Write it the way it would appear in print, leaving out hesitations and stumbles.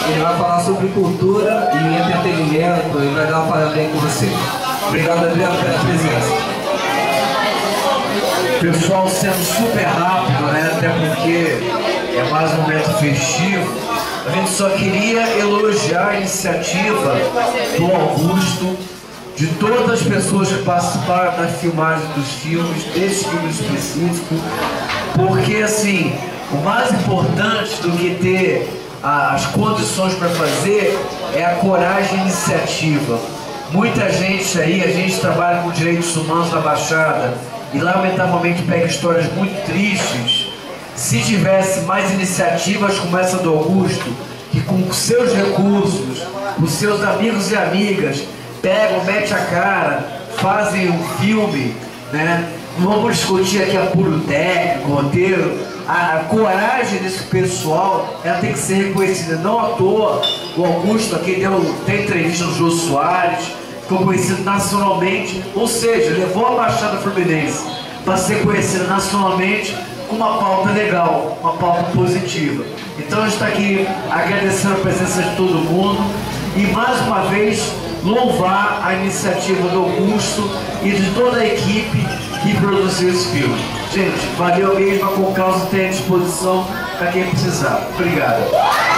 Ele vai falar sobre cultura e entretenimento e vai dar um parabéns com você. Obrigado, Adriano, pela presença. Pessoal, sendo super rápido, né? Até porque é mais um momento festivo. A gente só queria elogiar a iniciativa do Augusto, de todas as pessoas que participaram da filmagem dos filmes, desse filme específico, porque assim, o mais importante do que ter as condições para fazer é a coragem e a iniciativa. Muita gente aí, a gente trabalha com direitos humanos na Baixada e lamentavelmente pega histórias muito tristes. Se tivesse mais iniciativas como essa do Augusto, que com seus recursos, os seus amigos e amigas, pegam, metem a cara, fazem um filme, né? Não vamos discutir aqui apuro técnico, roteiro. A coragem desse pessoal, ela tem que ser reconhecida. Não à toa, o Augusto aqui tem entrevista no Jô Soares, ficou conhecido nacionalmente, ou seja, levou a Baixada Fluminense para ser conhecida nacionalmente com uma pauta legal, uma pauta positiva. Então a gente está aqui agradecendo a presença de todo mundo e mais uma vez louvar a iniciativa do Augusto e de toda a equipe que produziu esse filme. Gente, valeu mesmo, a Concausa tem à disposição para quem precisar. Obrigado.